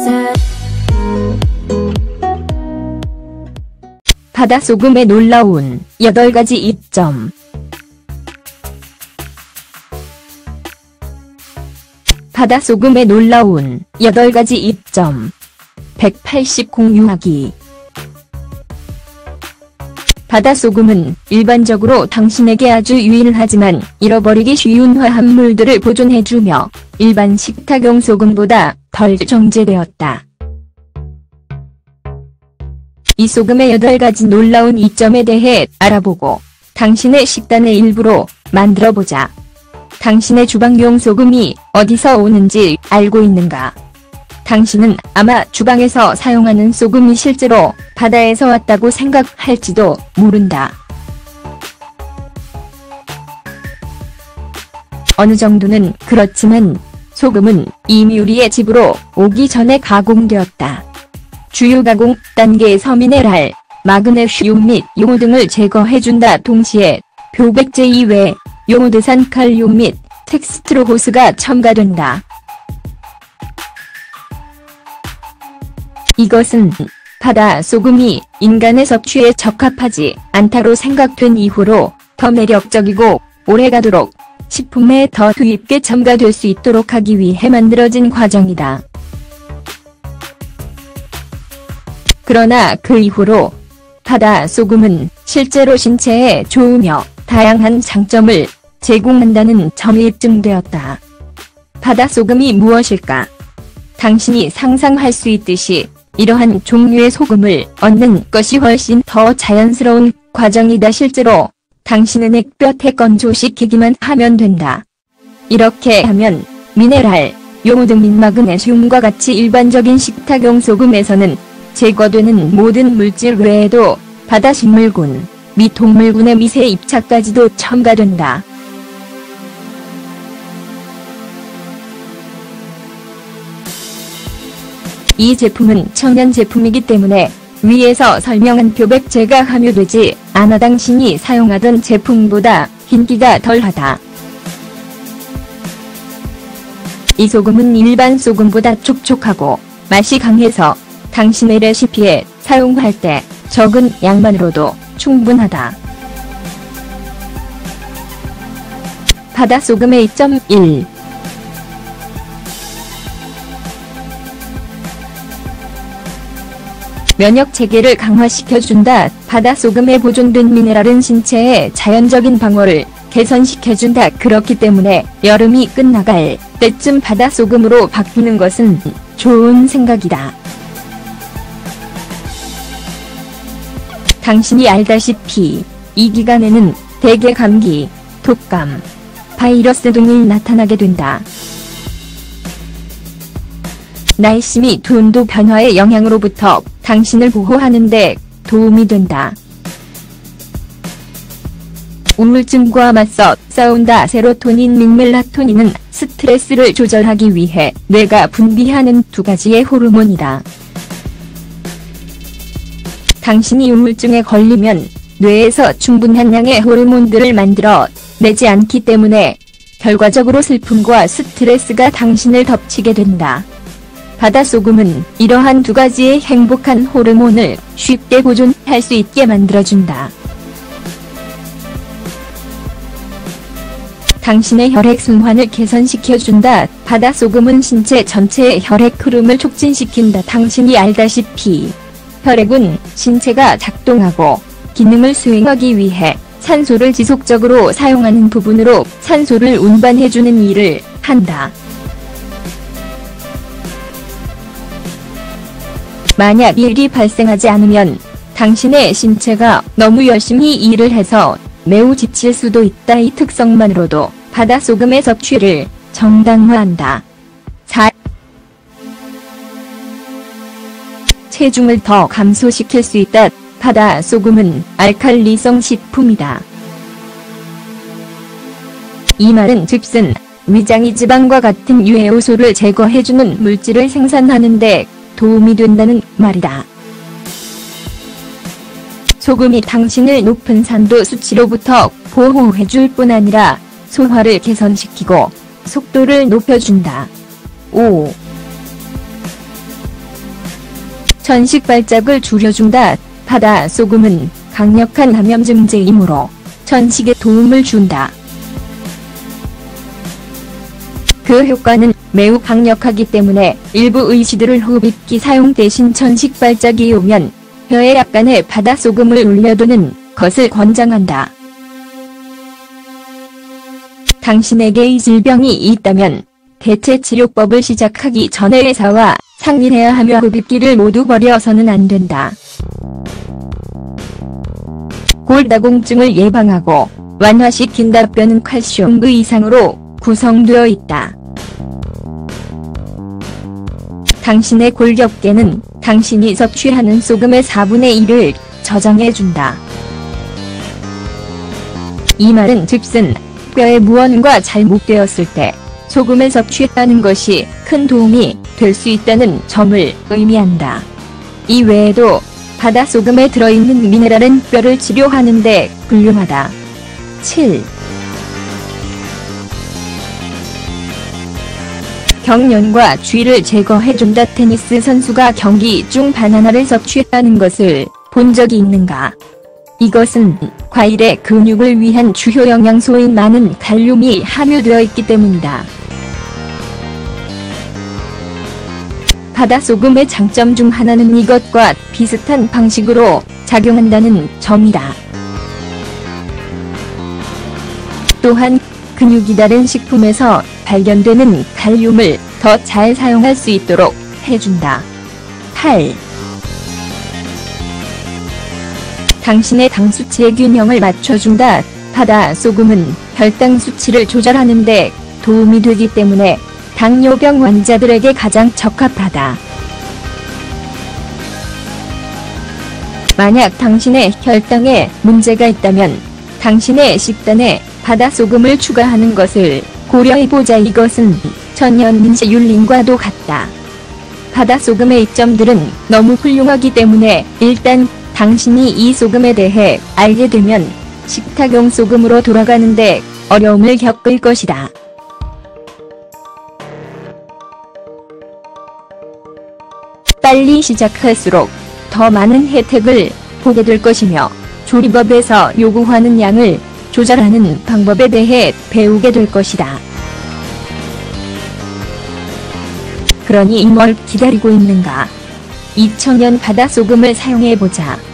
바다소금의 놀라운 8가지 이점. 바다소금의 놀라운 8가지 이점. 180 공유하기. 바다소금은 일반적으로 당신에게 아주 유일하지만 잃어버리기 쉬운 화합물들을 보존해주며 일반 식탁용 소금보다 덜 정제되었다. 이 소금의 8가지 놀라운 이점에 대해 알아보고 당신의 식단의 일부로 만들어보자. 당신의 주방용 소금이 어디서 오는지 알고 있는가? 당신은 아마 주방에서 사용하는 소금이 실제로 바다에서 왔다고 생각할지도 모른다. 어느 정도는 그렇지만 소금은 이미 우리의 집으로 오기 전에 가공되었다. 주요 가공 단계에서 미네랄, 마그네슘 및 용호 등을 제거해준다. 동시에 표백제 이외 용호대산 칼륨 및 텍스트로호스가 첨가된다. 이것은 바다 소금이 인간의 섭취에 적합하지 않다로 생각된 이후로 더 매력적이고 오래가도록 식품에 더 투입게 첨가될 수 있도록 하기 위해 만들어진 과정이다. 그러나 그 이후로 바다 소금은 실제로 신체에 좋으며 다양한 장점을 제공한다는 점이 입증되었다. 바다 소금이 무엇일까? 당신이 상상할 수 있듯이 이러한 종류의 소금을 얻는 것이 훨씬 더 자연스러운 과정이다. 실제로 당신은 햇볕에 건조시키기만 하면 된다. 이렇게 하면 미네랄, 용호 등 및 마그네슘과 같이 일반적인 식탁용 소금에서는 제거되는 모든 물질 외에도 바다 식물군 및 동물군의 미세 입자까지도 첨가된다. 이 제품은 천연 제품이기 때문에 위에서 설명한 표백제가 함유되지 않아 당신이 사용하던 제품보다 흰기가 덜하다. 이 소금은 일반 소금보다 촉촉하고 맛이 강해서 당신의 레시피에 사용할 때 적은 양만으로도 충분하다. 바다 소금의 2.1. 면역 체계를 강화시켜준다. 바다 소금에 보존된 미네랄은 신체의 자연적인 방어를 개선시켜준다. 그렇기 때문에 여름이 끝나갈 때쯤 바다 소금으로 바뀌는 것은 좋은 생각이다. 당신이 알다시피 이 기간에는 대개 감기, 독감, 바이러스 등이 나타나게 된다. 날씨 및 온도 변화의 영향으로부터 당신을 보호하는 데 도움이 된다. 우울증과 맞서 싸운다. 세로토닌 및 멜라토닌은 스트레스를 조절하기 위해 뇌가 분비하는 2가지의 호르몬이다. 당신이 우울증에 걸리면 뇌에서 충분한 양의 호르몬들을 만들어 내지 않기 때문에 결과적으로 슬픔과 스트레스가 당신을 덮치게 된다. 바다 소금은 이러한 2가지의 행복한 호르몬을 쉽게 보존할 수 있게 만들어준다. 당신의 혈액순환을 개선시켜준다. 바다 소금은 신체 전체의 혈액 흐름을 촉진시킨다. 당신이 알다시피 혈액은 신체가 작동하고 기능을 수행하기 위해 산소를 지속적으로 사용하는 부분으로 산소를 운반해주는 일을 한다. 만약 일이 발생하지 않으면 당신의 신체가 너무 열심히 일을 해서 매우 지칠 수도 있다. 이 특성만으로도 바다 소금의 섭취를 정당화한다. 4. 체중을 더 감소시킬 수 있다. 바다 소금은 알칼리성 식품이다. 이 말은 즉슨 위장이 지방과 같은 유해 요소를 제거해주는 물질을 생산하는 데 도움이 된다는 말이다. 소금이 당신을 높은 산도 수치로부터 보호해줄 뿐 아니라 소화를 개선시키고 속도를 높여준다. 5. 천식 발작을 줄여준다. 바다 소금은 강력한 감염증제이므로 천식에 도움을 준다. 그 효과는 매우 강력하기 때문에 일부 의시들을 흡입기 사용 대신 천식 발작이 오면 혀에 약간의 바다 소금을 올려두는 것을 권장한다. 당신에게 이 질병이 있다면 대체 치료법을 시작하기 전에 의사와 상의해야 하며 흡입기를 모두 버려서는 안 된다. 골다공증을 예방하고 완화시킨다. 뼈는 칼슘 이상으로 구성되어 있다. 당신의 골격계는 당신이 섭취하는 소금의 4분의 1을 저장해준다. 이 말은 즉슨 뼈의 무언가 잘못되었을 때 소금을 섭취하는 것이 큰 도움이 될 수 있다는 점을 의미한다. 이 외에도 바다 소금에 들어있는 미네랄은 뼈를 치료하는 데 훌륭하다. 7. 경련과 쥐를 제거해준다. 테니스 선수가 경기 중 바나나를 섭취하는 것을 본 적이 있는가? 이것은 과일의 근육을 위한 주요 영양소인 많은 칼륨이 함유되어 있기 때문이다. 바다 소금의 장점 중 하나는 이것과 비슷한 방식으로 작용한다는 점이다. 또한 근육이 다른 식품에서 발견되는 칼륨을 더 잘 사용할 수 있도록 해준다. 8. 당신의 당 수치의 균형을 맞춰준다. 바다 소금은 혈당 수치를 조절하는 데 도움이 되기 때문에 당뇨병 환자들에게 가장 적합하다. 만약 당신의 혈당에 문제가 있다면 당신의 식단에 바다 소금을 추가하는 것을 고려해보자. 이것은 천연민폐율린과도 같다. 바다 소금의 이점들은 너무 훌륭하기 때문에 일단 당신이 이 소금에 대해 알게 되면 식탁용 소금으로 돌아가는데 어려움을 겪을 것이다. 빨리 시작할수록 더 많은 혜택을 보게 될 것이며 조리법에서 요구하는 양을 조절하는 방법에 대해 배우게 될 것이다. 그러니 뭘 기다리고 있는가? 2000년 바다 소금을 사용해보자.